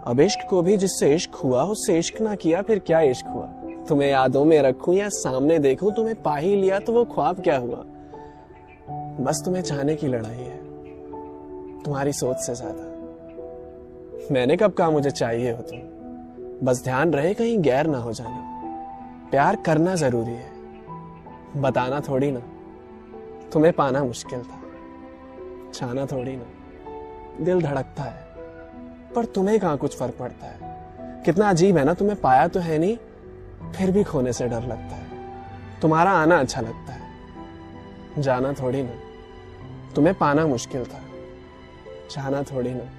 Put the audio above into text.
अब इश्क को भी जिससे इश्क हुआ उससे इश्क ना किया फिर क्या इश्क हुआ। तुम्हें यादों में रखूं या सामने देखूं, तुम्हें पा ही लिया तो वो ख्वाब क्या हुआ। बस तुम्हें चाहने की लड़ाई है तुम्हारी सोच से ज्यादा। मैंने कब कहा मुझे चाहिए हो तुम, बस ध्यान रहे कहीं गैर ना हो जाना। प्यार करना जरूरी है बताना थोड़ी ना। तुम्हें पाना मुश्किल था चाहना थोड़ी ना। दिल धड़कता है पर तुम्हें कहां कुछ फर्क पड़ता है। कितना अजीब है ना, तुम्हें पाया तो है नहीं फिर भी खोने से डर लगता है। तुम्हारा आना अच्छा लगता है जाना थोड़ी ना। तुम्हें पाना मुश्किल था चाहना थोड़ी ना।